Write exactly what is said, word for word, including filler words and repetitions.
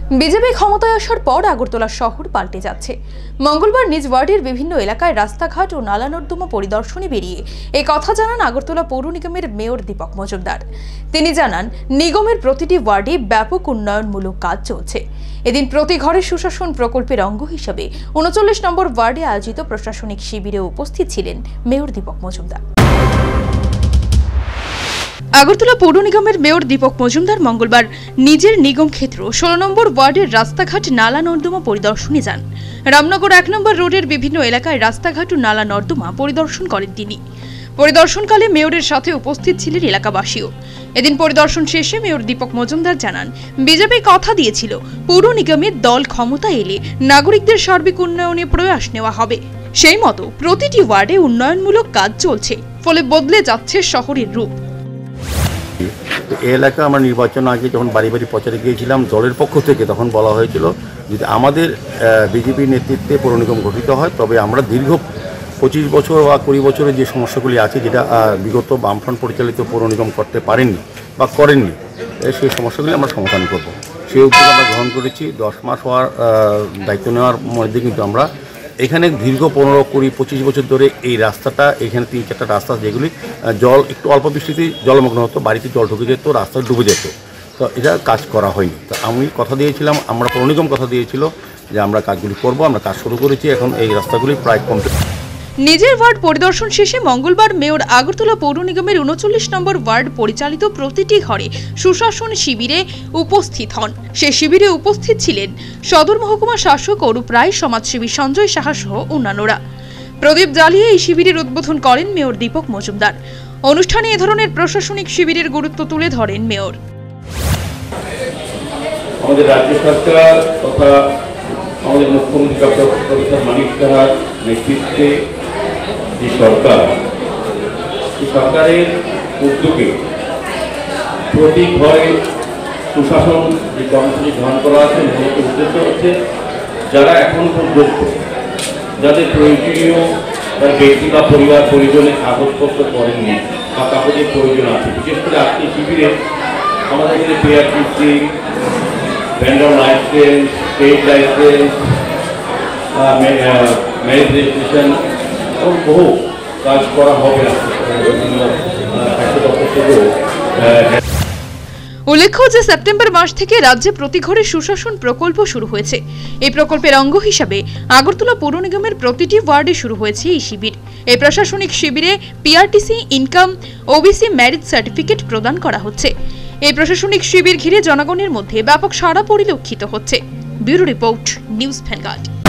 BJP ক্ষমতায় আসার পর আগরতলা শহর পাল্টে যাচ্ছে। মঙ্গলবার নিজ ওয়ার্ডের বিভিন্ন এলাকায় রাস্তাঘাট ও নালা নর্দমা পরিদর্শনে বেরিয়ে এই কথা জানান আগরতলা পৌর নিগমের মেয়র দীপক মজুমদার। তিনি জানান, নিগমের প্রতিটি ওয়ার্ডে ব্যাপক উন্নয়নমূলক কাজ চলছে। এদিন প্রতি ঘরে সুশাসন প্রকল্পের অঙ্গ হিসেবে উনচল্লিশ নম্বর ওয়ার্ডে আয়োজিত প্রশাসনিক শিবিরে উপস্থিত ছিলেন মেয়র দীপক মজুমদার। আগরতলা পৌর নিগমের মেয়র দীপক মজুমদার মঙ্গলবার নিজের নিগম ক্ষেত্র ষোলো নম্বর ওয়ার্ডের রাস্তাঘাট নালা নর্দমা পরিদর্শনে যান। রামনগর এক নম্বর রোডের বিভিন্ন এলাকায় রাস্তাঘাট ও নালা নর্দমা পরিদর্শন করেন তিনি। পরিদর্শনকালে মেয়রের সাথে উপস্থিত ছিলেন এলাকাবাসীও। এদিন পরিদর্শন শেষে মেয়র দীপক মজুমদার জানান, বিজেপি কথা দিয়েছিল পৌর নিগমের দল ক্ষমতা এলে নাগরিকদের সার্বিক উন্নয়নে প্রয়াস নেওয়া হবে। সেই মতো প্রতিটি ওয়ার্ডে উন্নয়নমূলক কাজ চলছে, ফলে বদলে যাচ্ছে শহরের রূপ। এই এলাকা আমরা নির্বাচন আগে যখন বাড়ি বাড়ি প্রচারে গিয়েছিলাম দলের পক্ষ থেকে, তখন বলা হয়েছিল যদি আমাদের বিজেপি নেতৃত্বে পৌর নিগম গঠিত হয় তবে আমরা দীর্ঘ পঁচিশ বছর বা কুড়ি বছরের যে সমস্যাগুলি আছে যেটা বিগত বামফ্রন্ট পরিচালিত পৌর নিগম করতে পারেননি বা করেননি, সেই সমস্যাগুলি আমরা সমাধান করব। সেই উদ্যোগ আমরা গ্রহণ করেছি। দশ মাস হওয়ার দায়িত্ব নেওয়ার মধ্যে কিন্তু আমরা এখানে দীর্ঘ পনেরো কুড়ি পঁচিশ বছর ধরে এই রাস্তাটা, এখানে তিন চারটা রাস্তা যেগুলি জল একটু অল্প বৃষ্টিতে জলমগ্ন হতো, বাড়িতে জল ঢুকে যেত, রাস্তা ডুবে যেত, তো এটা কাজ করা হয়নি। তো আমি কথা দিয়েছিলাম, আমরা পৌর নিগম কথা দিয়েছিল যে আমরা কাজগুলি করব। আমরা কাজ শুরু করেছি, এখন এই রাস্তাগুলি প্রায় কমপ্লিট। নিজের ওয়ার্ড পরিদর্শন শেষে মঙ্গলবার মেয়র আগরতলা পৌর নিগমের উনচল্লিশ নম্বর ওয়ার্ড পরিচালিত প্রতিটি ঘরে সুশাসন শিবিরে উপস্থিত হন। সে শিবিরে উপস্থিত ছিলেন সদর মহকুমা শাসক অরূপ রায়, সমাজসেবী সঞ্জয় সাহা সহ অন্যান্যরা। প্রদীপ জ্বালিয়ে এই শিবিরের উদ্বোধন করেন মেয়র দীপক মজুমদার। অনুষ্ঠানে এ ধরনের প্রশাসনিক শিবিরের গুরুত্ব তুলে ধরেন মেয়র। আমাদের রাজ্য সরকার তথা আমাদের মুখ্যমন্ত্রী ডক্টর প্রফেসর মানিক সাহার নেতৃত্বে যে সরকার, এই সরকারের উদ্যোগে প্রতি ঘরে সুশাসন যে কর্মসূচি গ্রহণ করা আছে, মূলত উদ্দেশ্য হচ্ছে যারা এখন পর্যন্ত যাদের প্রয়োজনীয় তার ব্যক্তি বা পরিবার পরিজনে কাগজপত্র করেননি বা কাগজের প্রয়োজন আছে, বিশেষ করে আজকে শিবিরে আমাদের এখানে PRTC, vendor licence, state licence, marriage registration এবং বহু কাজ করা হবে। উল্লেখ্য যে সেপ্টেম্বর মাস থেকে রাজ্যে প্রতি ঘরে সুশাসন প্রকল্প শুরু হয়েছে। এই প্রকল্পের অঙ্গ হিসাবে আগরতলা পৌর নিগমের প্রতিটি ওয়ার্ডে শুরু হয়েছে এই শিবির। এই প্রশাসনিক শিবিরে PRTC, income, OBC marriage certificate প্রদান করা হচ্ছে। এই প্রশাসনিক শিবির ঘিরে জনগণের মধ্যে ব্যাপক সাড়া পরিলক্ষিত হচ্ছে। Bureau report, News vanguard.